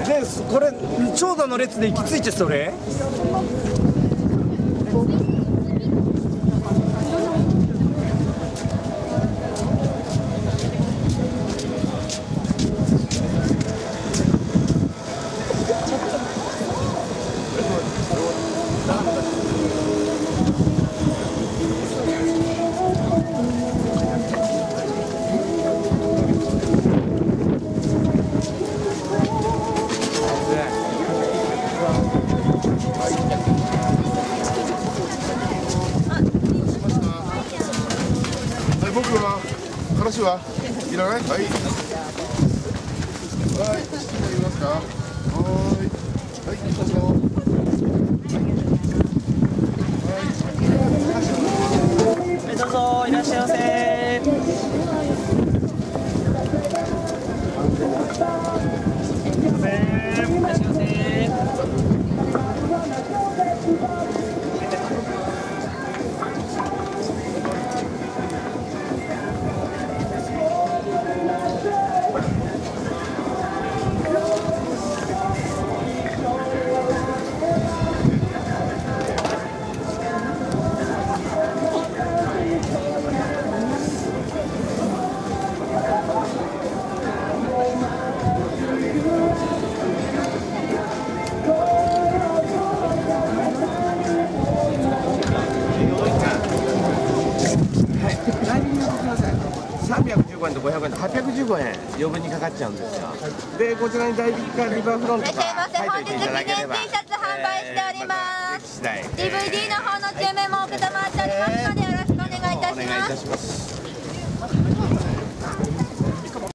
でこれ長蛇の列で行き着いてそれ僕はからしはいらない？はい。はい。いますか？はい。はい。どうぞ。 はい、どうぞいらっしゃいませ。 315円と500円と815円余分にかかっちゃうんですよ。でこちらに代引きかリバーフロントか書いていただければ、 T シャツ販売しております。 次第 DVD の方の注文も承っておりますのでよろしくお願いいたします。